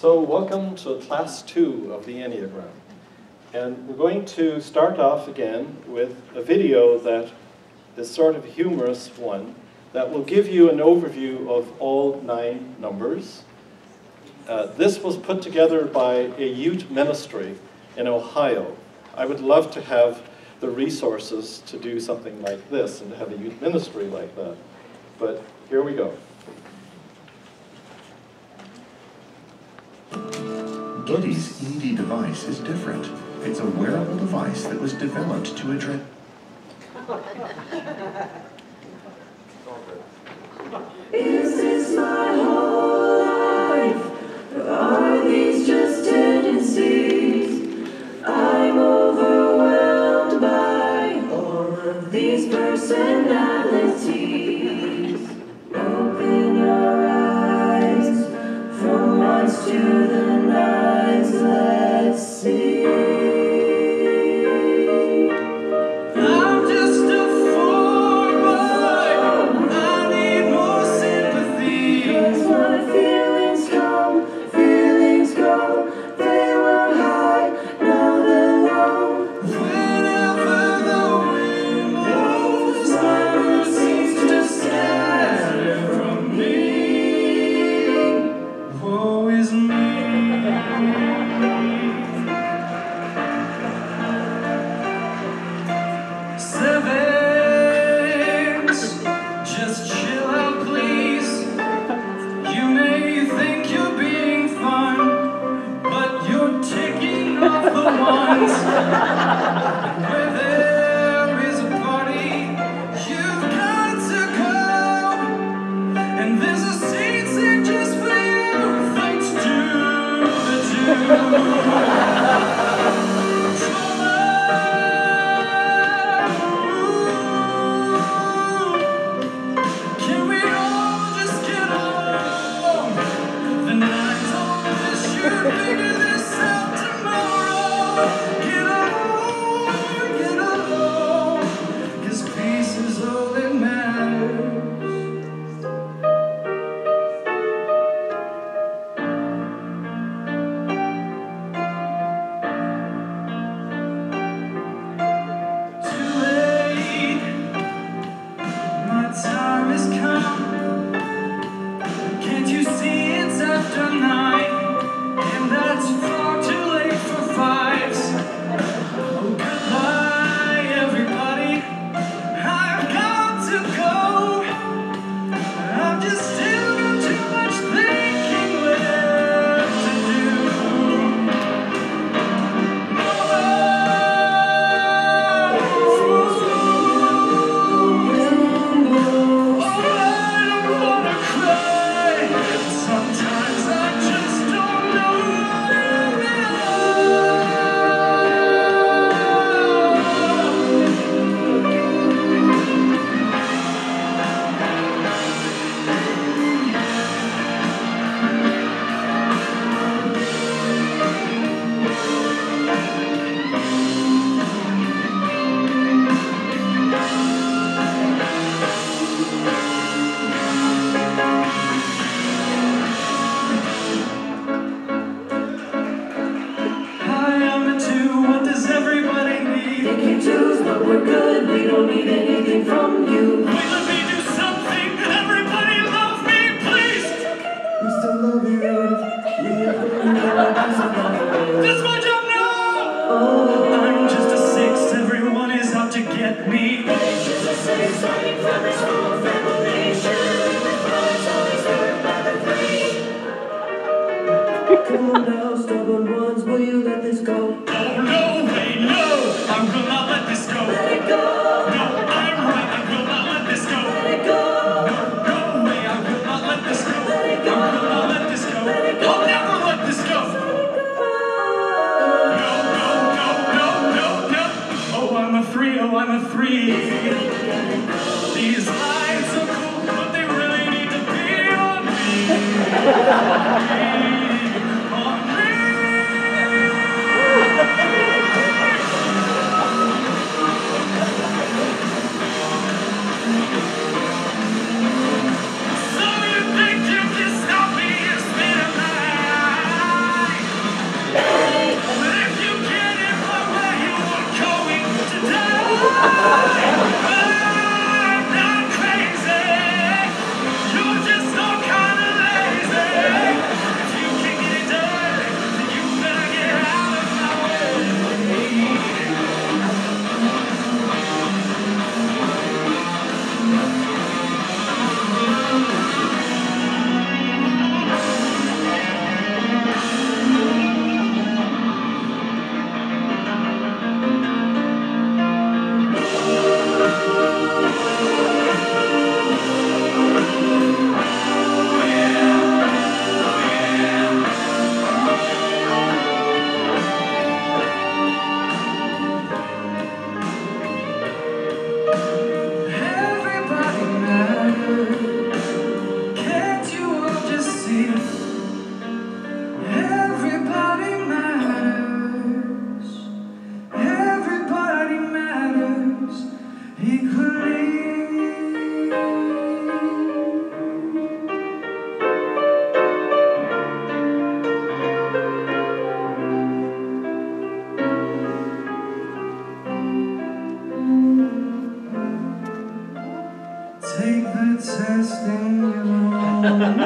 So welcome to class 2 of the Enneagram. And we're going to start off again with a video that is sort of a humorous one that will give you an overview of all 9 numbers. This was put together by a youth ministry in Ohio. I would love to have the resources to do something like this and to have a youth ministry like that. But here we go. Getty's ED device is different. It's a wearable device that was developed to address... Is this my whole life? Or are these just tendencies? I'm overwhelmed by all of these personalities. Open your eyes from ones to the nines, let's see.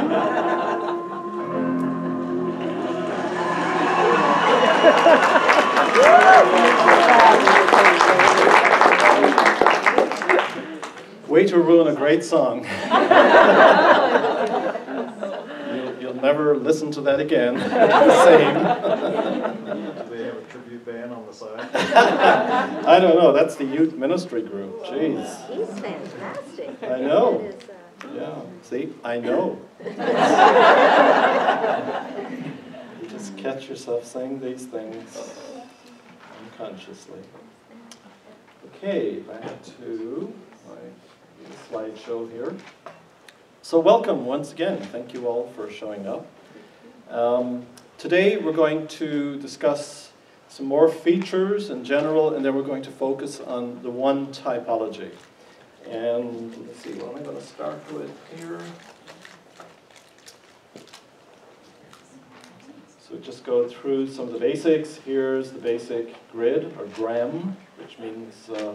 Way to ruin a great song. You'll never listen to that again. Same. Do they have a tribute band on the side? I don't know. That's the youth ministry group. Jeez. He's fantastic. I know. That is, Yeah. See, I know. You just catch yourself saying these things unconsciously. Okay, back to my slideshow here. So welcome once again. Thank you all for showing up. Today we're going to discuss some more features in general, and then we're going to focus on the one typology. And let's see, what am I going to start with here? So just go through some of the basics. Here's the basic grid, or gram, which means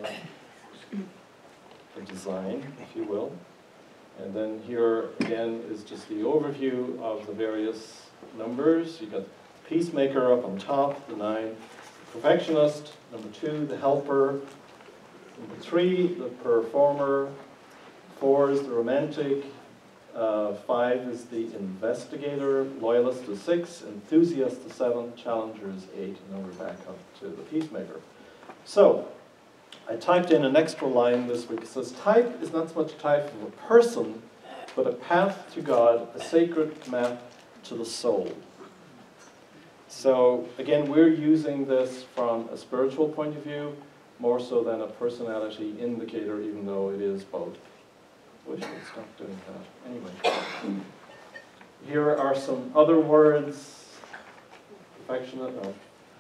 a design, if you will. And then here, again, is just the overview of the various numbers. You've got peacemaker up on top, the 9. Perfectionist, number 2, the helper. Number 3, the performer. 4 is the romantic. 5 is the investigator. Loyalist is 6. Enthusiast is 7. Challenger is 8. And then we're back up to the peacemaker. So, I typed in an extra line this week. It says, type is not so much a type of a person, but a path to God, a sacred map to the soul. So, again, we're using this from a spiritual point of view, more so than a personality indicator, even though it is both. Wish I'd stop doing that. Anyway. Here are some other words. Affectionate, no.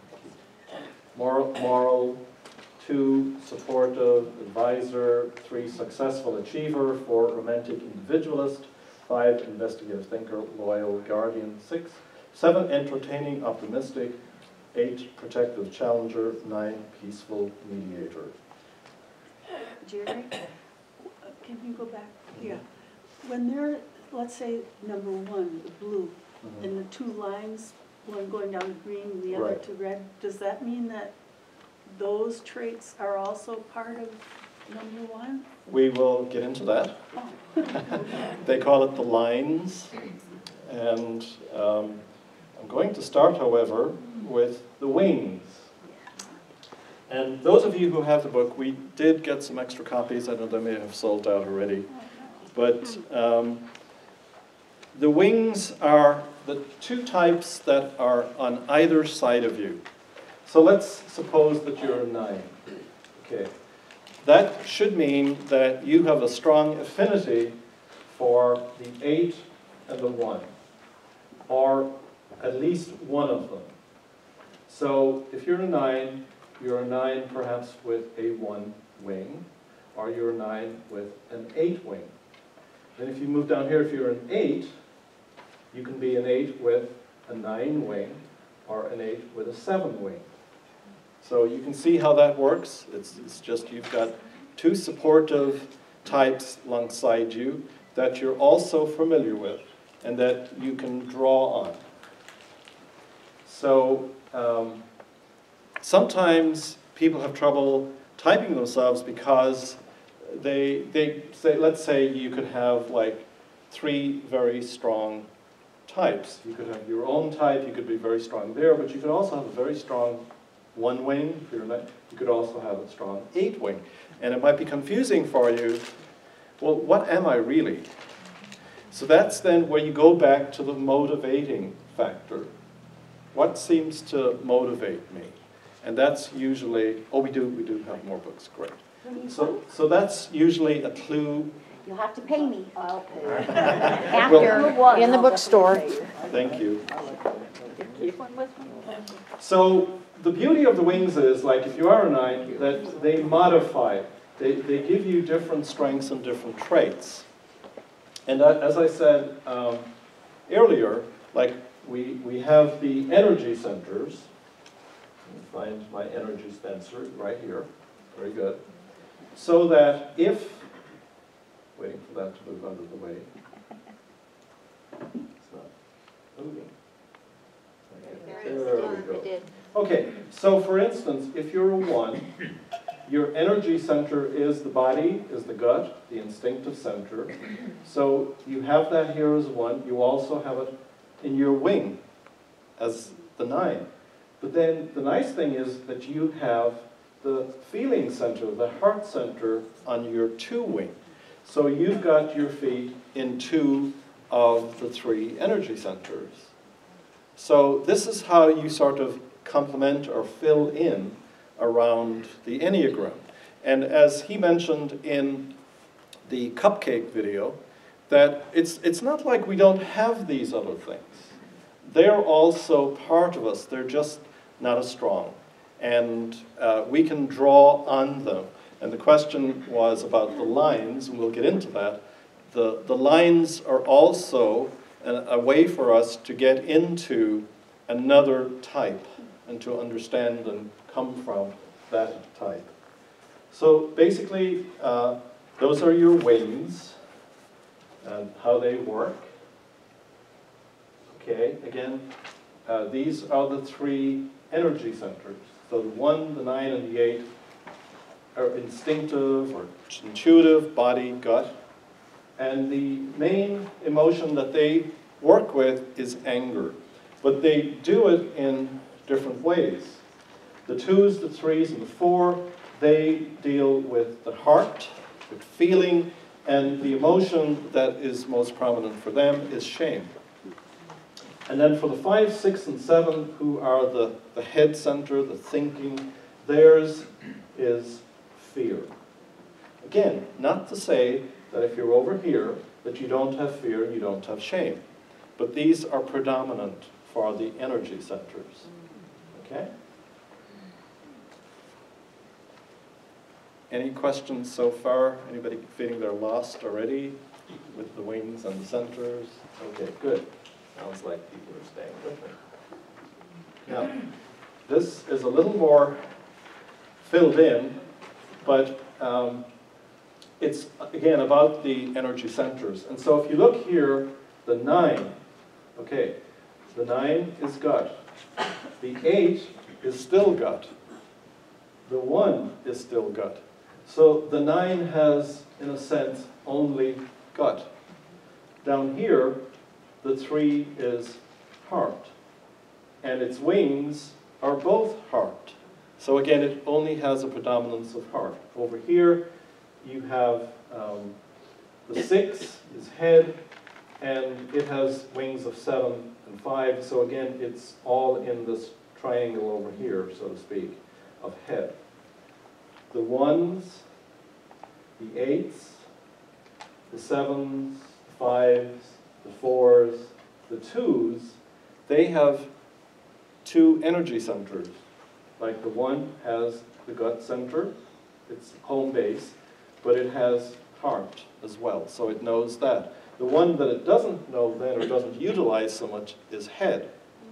Moral. 2, supportive, advisor. 3, successful achiever. 4, romantic individualist. 5, investigative thinker, loyal guardian. 6, 7, entertaining, optimistic. 8, protective challenger. 9, peaceful mediator. Jerry, can you go back? Yeah. When they're, let's say, number 1, the blue, and the 2 lines, one going down to green, the other Right. to red, does that mean that those traits are also part of number 1? We will get into that. Oh. They call it the lines. And I'm going to start, however, with the wings. And those of you who have the book, we did get some extra copies. I know they may have sold out already. But the wings are the 2 types that are on either side of you. So let's suppose that you're a 9. Okay. That should mean that you have a strong affinity for the 8 and the 1, or at least one of them. So if you're a 9, you're a 9 perhaps with a 1 wing, or you're a 9 with an 8 wing. Then if you move down here, if you're an 8, you can be an 8 with a 9 wing, or an 8 with a 7 wing. So you can see how that works. It's just you've got 2 supportive types alongside you that you're also familiar with and that you can draw on. So sometimes people have trouble typing themselves because they say, let's say you could have like 3 very strong types. You could have your own type, you could be very strong there, but you could also have a very strong 1 wing. If you're not, you could also have a strong 8 wing. And it might be confusing for you. Well, what am I really? So that's then where you go back to the motivating factor. What seems to motivate me? And that's usually, oh, we do have more books, great. So that's usually a clue. You'll have to pay me. I'll pay. Well, In the bookstore. Thank you. So the beauty of the wings is, like if you are a 9, that they modify. They give you different strengths and different traits. And as I said earlier, like we have the energy centers. Let me find my energy sensor right here. Very good. So that if, waiting for that to move out of the way. Okay, so for instance, if you're a 1, your energy center is the body, is the gut, the instinctive center. So you have that here as 1. You also have it in your wing as the 9. But then the nice thing is that you have the feeling center, the heart center on your 2 wing. So you've got your feet in 2 of the 3 energy centers. So this is how you sort of complement or fill in around the Enneagram. And as he mentioned in the cupcake video, that it's not like we don't have these other things. They're also part of us. They're just not as strong. And we can draw on them. And the question was about the lines, and we'll get into that. The lines are also a way for us to get into another type and to understand and come from that type. So basically, those are your wings and how they work. Okay, again, these are the 3 energy centers. So the 1, the 9, and the 8 are instinctive or intuitive, body, gut. And the main emotion that they work with is anger. But they do it in different ways. The 2s, the 3s, and the 4, they deal with the heart, with feeling, and the emotion that is most prominent for them is shame. And then for the 5, 6, and 7, who are the head center, the thinking, theirs is fear. Again, not to say that if you're over here, that you don't have fear and you don't have shame. But these are predominant for the energy centers. Okay? Any questions so far? Anybody feeling they're lost already with the wings and the centers? Okay, good. Sounds like people are staying with me. Now, this is a little more filled in, but it's, again, about the energy centers. And so if you look here, the 9, okay, the 9 is gut. The 8 is still gut. The 1 is still gut. So the 9 has, in a sense, only gut. Down here, the 3 is heart. And its wings are both heart. So again, it only has a predominance of heart. Over here, you have the 6 is head, and it has wings of 7 and 5. So again, it's all in this triangle over here, so to speak, of head. The 1s, the 8s, the 7s, the 5s, the 4s, the 2s, they have 2 energy centers. Like the 1 has the gut center, it's home base, but it has heart as well, so it knows that. The one that it doesn't know then, or doesn't utilize so much, is head.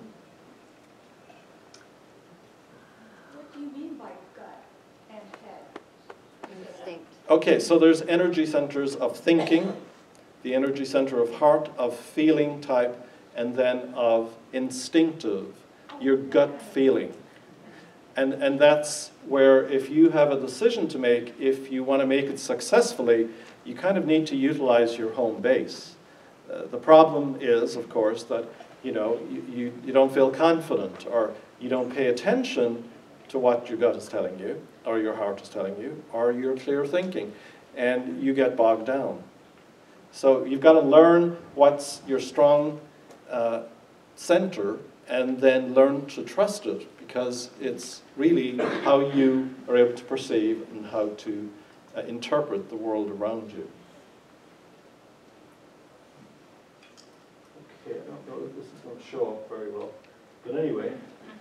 What do you mean by gut and head? Instinct. Okay, so there's energy centers of thinking, the energy center of heart, of feeling type, and then of instinctive, your gut feeling. And that's where if you have a decision to make, if you want to make it successfully, you kind of need to utilize your home base. The problem is, of course, that you don't feel confident, or you don't pay attention to what your gut is telling you, or your heart is telling you, or your clear thinking, and you get bogged down. So you've got to learn what's your strong center, and then learn to trust it, because it's really how you are able to perceive and how to interpret the world around you. Okay, I don't know if this is going to show up very well, but anyway.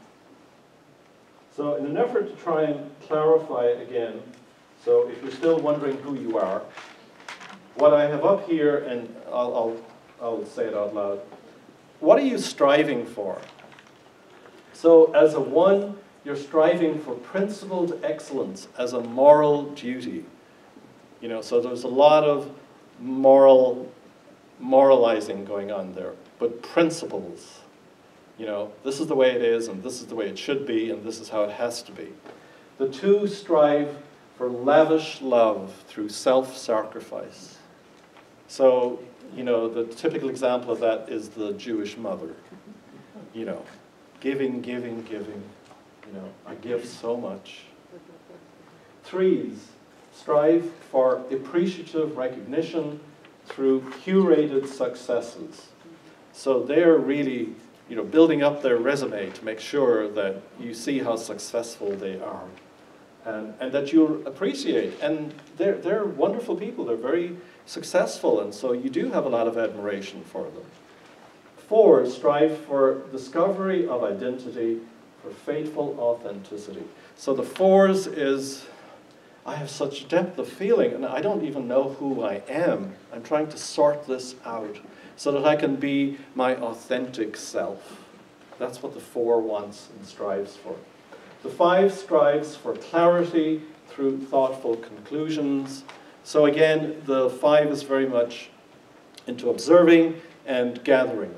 So in an effort to try and clarify again, so if you're still wondering who you are, what I have up here, and I'll say it out loud, what are you striving for? So as a 1, you're striving for principled excellence as a moral duty. So there's a lot of moralizing going on there, but principles. You know, this is the way it is, and this is the way it should be, and this is how it has to be. The two strive for lavish love through self-sacrifice. So, you know, the typical example of that is the Jewish mother. You know, giving, giving, giving. You know, I give so much. Threes strive for appreciative recognition through curated successes. So they're really, you know, building up their resume to make sure that you see how successful they are. And that you appreciate. And they're wonderful people. They're very successful, and so you do have a lot of admiration for them. Fours strive for discovery of identity, for faithful authenticity. So the fours is, I have such depth of feeling, and I don't even know who I am. I'm trying to sort this out so that I can be my authentic self. That's what the four wants and strives for. The five strives for clarity through thoughtful conclusions. So again, the five is very much into observing and gathering,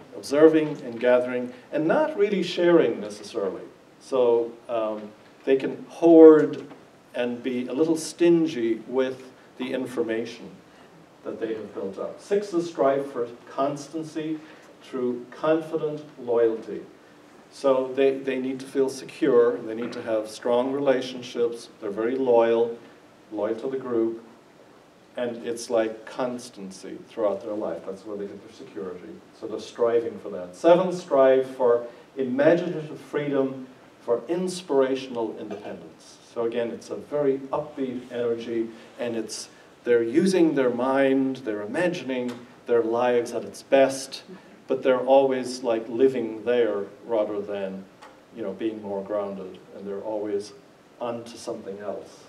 and not really sharing necessarily. So they can hoard and be a little stingy with the information that they have built up. Sixes strive for constancy through confident loyalty. So they need to feel secure, they need to have strong relationships, they're very loyal to the group, and it's like constancy throughout their life. That's where they get their security. So they're striving for that. Sevens strive for imaginative freedom, for inspirational independence. So again, it's a very upbeat energy, and they're using their mind, they're imagining their lives at its best, but they're always like living there rather than, you know, being more grounded, and they're always onto something else.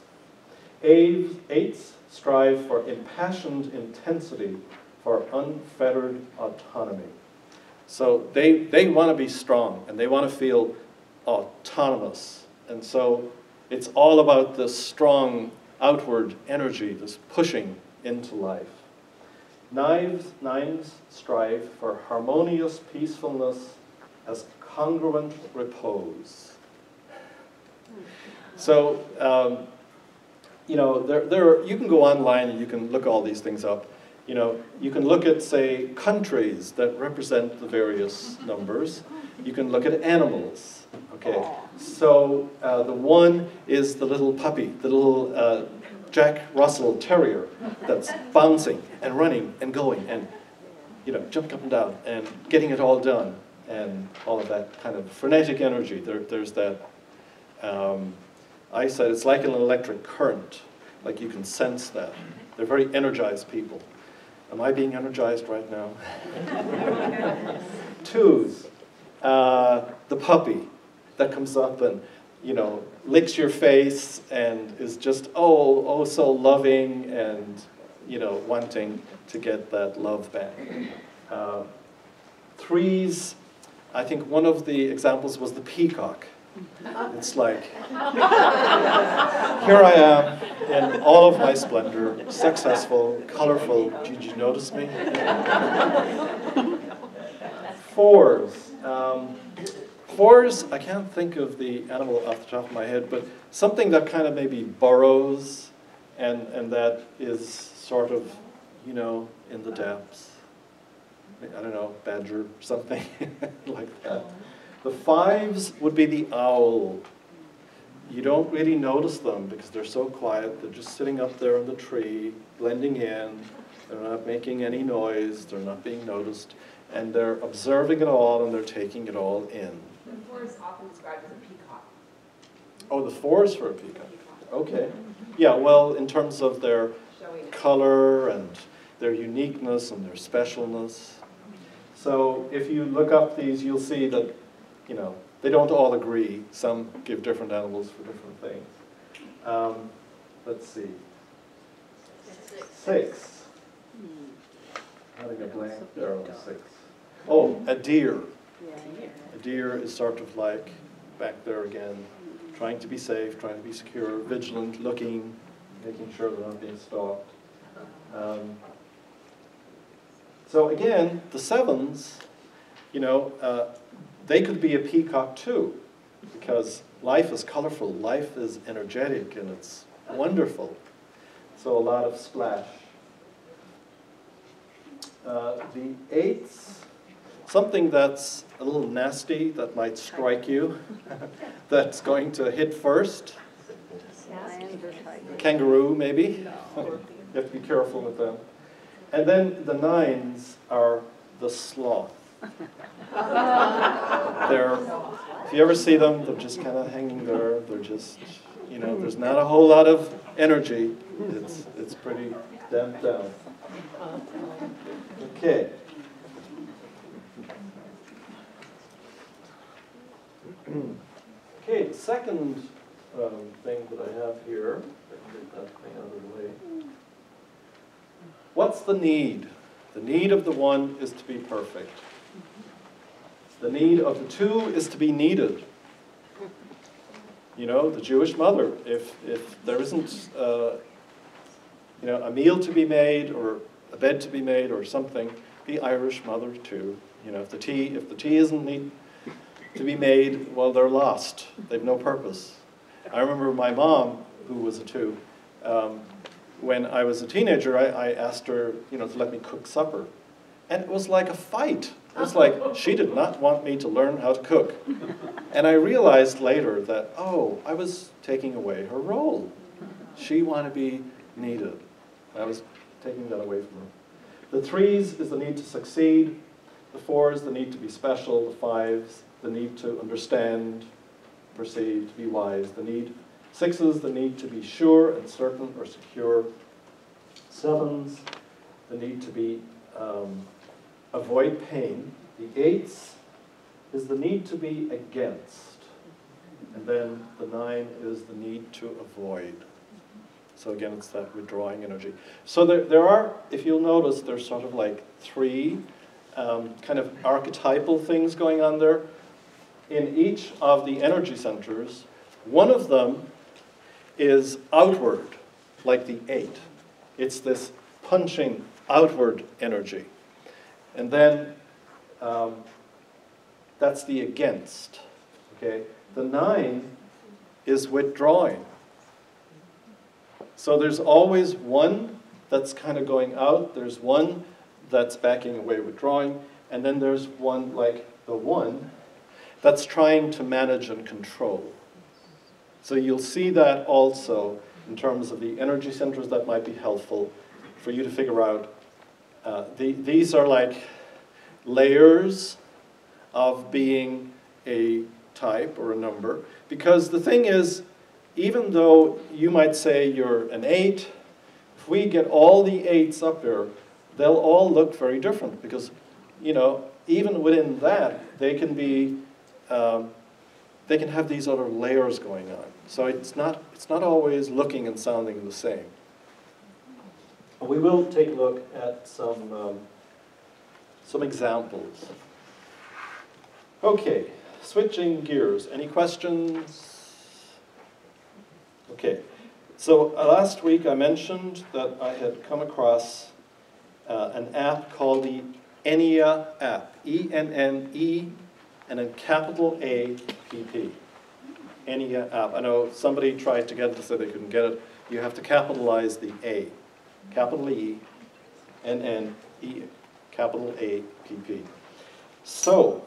Eights strive for impassioned intensity, for unfettered autonomy. So they want to be strong, and they want to feel autonomous. And so it's all about this strong outward energy, this pushing into life. Nines strive for harmonious peacefulness as congruent repose. So, you know, you can go online and you can look all these things up. You know, you can look at, say, countries that represent the various numbers. You can look at animals. Okay, so the one is the little puppy, the little Jack Russell Terrier that's bouncing and running and going and, you know, jumping up and down and getting it all done and all of that kind of frenetic energy. There's that, I said it's like an electric current, like you can sense that. They're very energized people. Am I being energized right now? Twos, the puppy that comes up and, you know, licks your face and is just, oh, so loving and, you know, wanting to get that love back. Threes, I think one of the examples was the peacock. It's like, here I am in all of my splendor, successful, colorful. Did you notice me? Fours. Fours, I can't think of the animal off the top of my head, but something that kind of maybe burrows and that is sort of, you know, in the depths. I don't know, badger, something like that. The fives would be the owl. You don't really notice them because they're so quiet. They're just sitting up there in the tree, blending in. They're not making any noise. They're not being noticed. And they're observing it all, and they're taking it all in. The four is often described as a peacock. Oh, the fours for a peacock. Okay. Yeah, well, in terms of their color and their uniqueness and their specialness. So if you look up these, you'll see that, you know, they don't all agree. Some give different animals for different things. Let's see. Six. Having a blank there on 6. Oh, a deer. A deer is sort of like back there again, trying to be safe, trying to be secure, vigilant, looking, making sure they're not being stalked. So again, the sevens, you know, they could be a peacock too, because life is colorful, life is energetic, and it's wonderful. So a lot of splash. The eights, something that's a little nasty, that might strike you, that's going to hit first. Kangaroo, maybe. You have to be careful with them. And then the nines are the sloth. If you ever see them, they're just kind of hanging there. They're just, you know, there's not a whole lot of energy. It's pretty damped down. Okay. Okay, the second thing that I have here, get that thing out of the way. What's the need? The need of the one is to be perfect. The need of the two is to be needed. You know, the Jewish mother, if there isn't you know, a meal to be made or a bed to be made or something, the Irish mother too. You know, if the tea isn't to be made, well, they're lost. They've no purpose. I remember my mom, who was a two, when I was a teenager, I asked her, you know, to let me cook supper. And it was like a fight. It was like she did not want me to learn how to cook. And I realized later that, oh, I was taking away her role. She wanted to be needed. I was taking that away from her. The threes is the need to succeed. The fours, the need to be special. The fives, the need to understand, perceive, to be wise. The need. Sixes, the need to be sure and certain or secure. Sevens, the need to be avoid pain. The eights is the need to be against. And then the nine is the need to avoid. So again, it's that withdrawing energy. So there are, if you'll notice, there's sort of like three kind of archetypal things going on there. In each of the energy centers, one of them is outward, like the 8. It's this punching outward energy. And then that's the against. Okay? The 9 is withdrawing. So there's always one that's kind of going out, there's one that's backing away, withdrawing, and then there's one, like the 1, that's trying to manage and control. So you'll see that also in terms of the energy centers that might be helpful for you to figure out. These are like layers of being a type or a number, because the thing is, even though you might say you're an 8, if we get all the 8s up there, they'll all look very different, because, you know, even within that, they can be, they can have these other layers going on. So it's not always looking and sounding the same. We will take a look at some examples. Okay, switching gears. Any questions? Okay, so last week I mentioned that I had come across an app called the Ennea app. E-N-N-E and then capital A-P-P. Ennea app. I know somebody tried to get it, so they couldn't get it. You have to capitalize the A. Capital E, N-N-E, capital A-P-P. So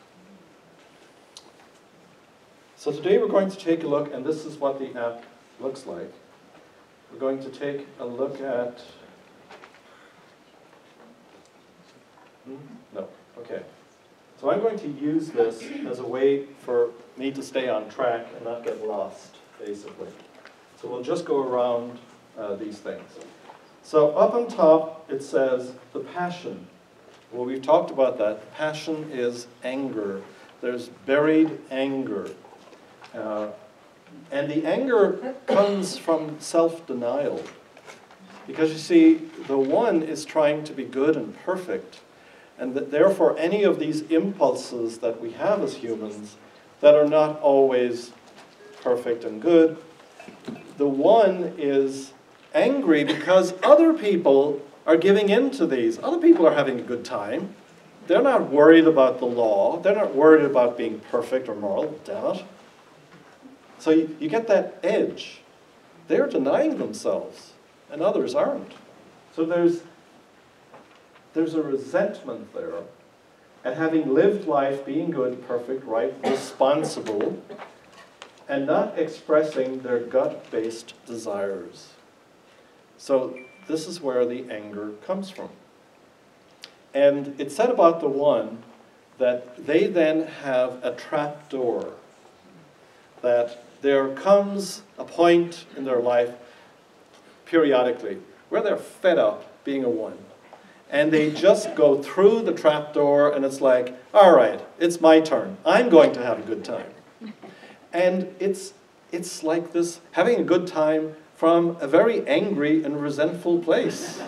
today we're going to take a look, and this is what the app looks like. We're going to take a look at... No, okay. So I'm going to use this as a way for me to stay on track and not get lost, basically. So we'll just go around these things. So up on top, it says the passion. Well, we've talked about that. Passion is anger. There's buried anger. And the anger comes from self-denial. Because you see, the 1 is trying to be good and perfect. And therefore, any of these impulses that we have as humans that are not always perfect and good, the 1 is angry because other people are giving in to these. Other people are having a good time. they're not worried about the law. They're not worried about being perfect or moral, damn it. So you get that edge. They're denying themselves, and others aren't. So there's a resentment there at having lived life, being good, perfect, right, responsible, and not expressing their gut-based desires. So this is where the anger comes from. And it's said about the one that they then have a trap door, that there comes a point in their life periodically where they're fed up being a one. And they just go through the trap door and it's like, all right, it's my turn. I'm going to have a good time. And it's like this, having a good time from a very angry and resentful place.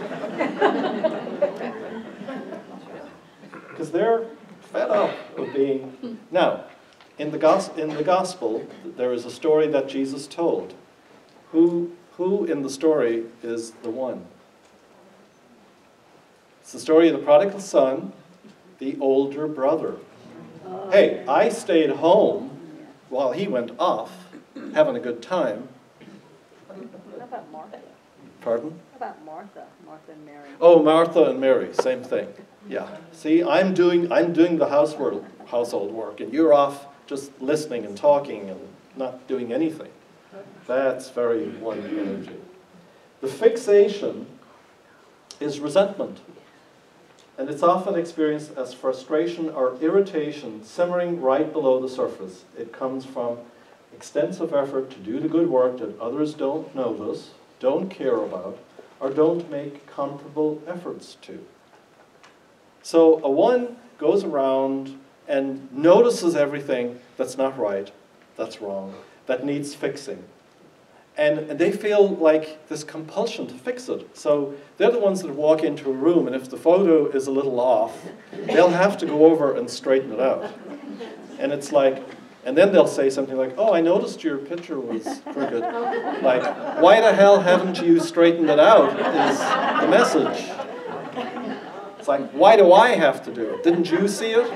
Because they're fed up of being... Now, in the gospel, there is a story that Jesus told. Who in the story is the one? It's the story of the prodigal son, the older brother. Hey, I stayed home while he went off, having a good time. What about Martha? Pardon? What about Martha? Martha and Mary. Oh, Martha and Mary, same thing. Yeah. See, I'm doing the household work, and you're off just listening and talking and not doing anything. That's very one energy. The fixation is resentment. And it's often experienced as frustration or irritation simmering right below the surface. It comes from extensive effort to do the good work that others don't notice, don't care about, or don't make comparable efforts to. So a one goes around and notices everything that's not right, that's wrong, that needs fixing. And they feel like this compulsion to fix it. So they're the ones that walk into a room, and if the photo is a little off, they'll have to go over and straighten it out. And it's like, and then they'll say something like, oh, I noticed your picture was crooked. Like, why the hell haven't you straightened it out is the message. It's like, why do I have to do it? Didn't you see it?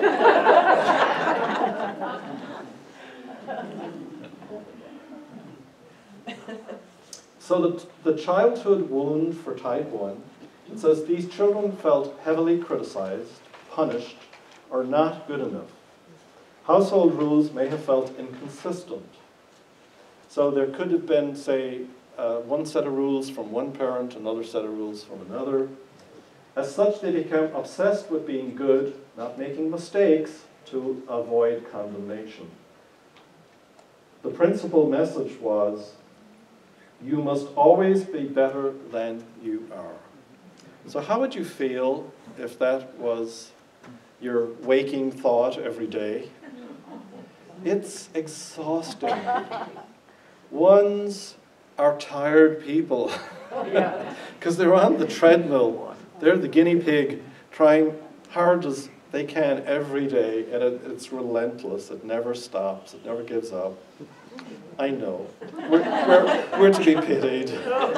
So the childhood wound for type 1, it says these children felt heavily criticized, punished, or not good enough. Household rules may have felt inconsistent. So there could have been, say, one set of rules from one parent, another set of rules from another. As such, they became obsessed with being good, not making mistakes, to avoid condemnation. The principal message was, you must always be better than you are. So how would you feel if that was your waking thought every day? It's exhausting. Ones are tired people because they're on the treadmill. They're the guinea pig trying hard as they can every day, and it's relentless. It never stops. It never gives up. I know. We're to be pitied.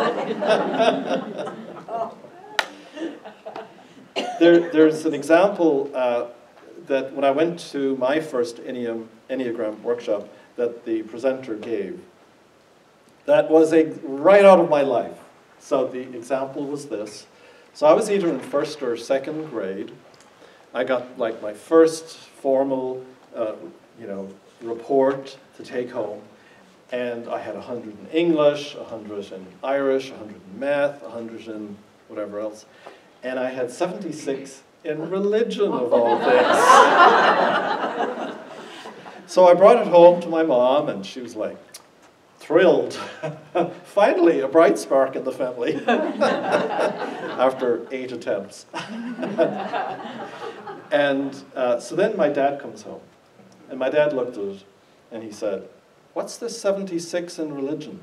There's an example that when I went to my first Enneagram workshop that the presenter gave, that was right out of my life. So the example was this. So I was either in first or second grade. I got like my first formal, report to take home. And I had 100 in English, 100 in Irish, 100 in math, 100 in whatever else. And I had 76 in religion, of all things. So I brought it home to my mom, and she was like, thrilled. Finally, a bright spark in the family. After 8 attempts. And so then my dad comes home. And my dad looked at it, and he said, what's this 76 in religion?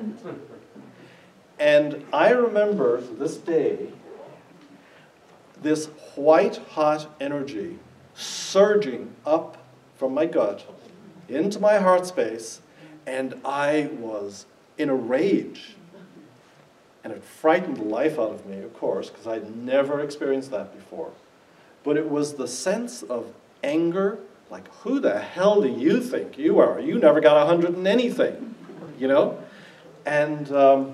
And I remember to this day, this white-hot energy surging up from my gut into my heart space, and I was in a rage. And it frightened the life out of me, of course, because I'd never experienced that before. but it was the sense of anger, like, who the hell do you think you are? You never got 100 in anything, you know? And the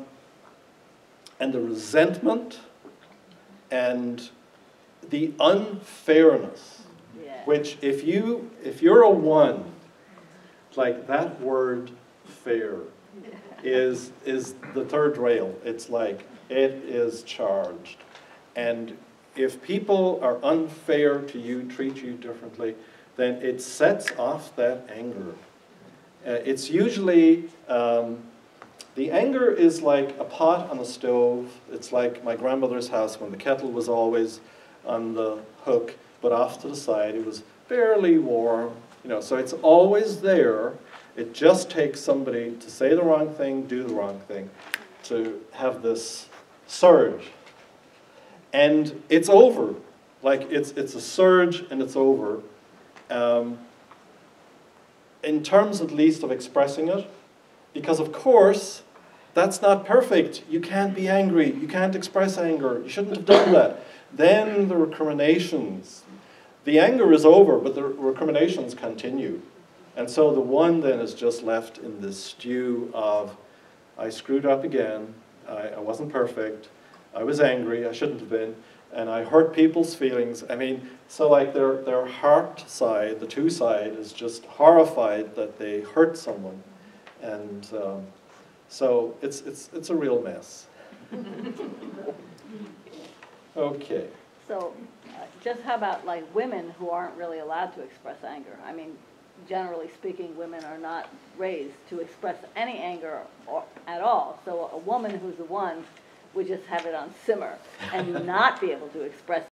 resentment and the unfairness, Yeah. which if you're a 1, like that word fair is the third rail. It's like, it is charged. And if people are unfair to you, treat you differently, then it sets off that anger. It's usually, the anger is like a pot on a stove. It's like my grandmother's house when the kettle was always on the hook, but off to the side. It was barely warm, you know, so it's always there. It just takes somebody to say the wrong thing, do the wrong thing, to have this surge. And it's over. Like, it's a surge and it's over. In terms, at least, of expressing it, because, of course, that's not perfect. You can't be angry. You can't express anger. You shouldn't have done that. Then the recriminations. The anger is over, but the recriminations continue. And so the 1 then is just left in this stew of, I screwed up again, I wasn't perfect, I was angry, I shouldn't have been, and I hurt people's feelings. I mean, so like their heart side, the 2 side, is just horrified that they hurt someone. And so it's a real mess. Okay. So, just how about like women who aren't really allowed to express anger? I mean, generally speaking, women are not raised to express any anger at all. So a woman who's a 1 would just have it on simmer and not be able to express